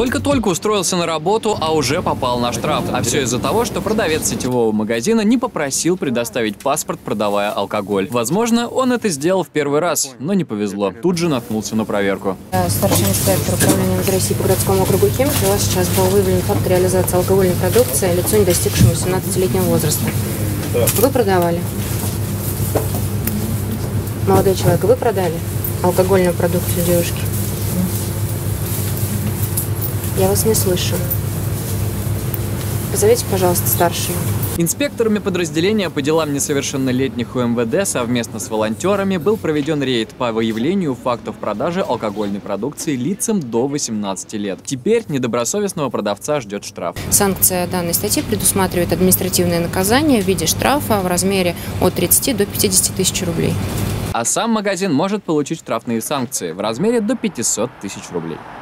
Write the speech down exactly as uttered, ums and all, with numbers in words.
Только-только устроился на работу, а уже попал на штраф. А все из-за того, что продавец сетевого магазина не попросил предоставить паспорт, продавая алкоголь. Возможно, он это сделал в первый раз, но не повезло. Тут же наткнулся на проверку. Старший инспектор управления МВД России по городскому округу Химки. У вас сейчас был выявлен факт реализации алкогольной продукции лицу, не достигшему восемнадцатилетнего возраста. Вы продавали? Молодой человек, вы продали алкогольную продукцию девушке? Я вас не слышу. Позовите, пожалуйста, старшего. Инспекторами подразделения по делам несовершеннолетних у МВД совместно с волонтерами был проведен рейд по выявлению фактов продажи алкогольной продукции лицам до восемнадцати лет. Теперь недобросовестного продавца ждет штраф. Санкция данной статьи предусматривает административное наказание в виде штрафа в размере от тридцати до пятидесяти тысяч рублей. А сам магазин может получить штрафные санкции в размере до пятисот тысяч рублей.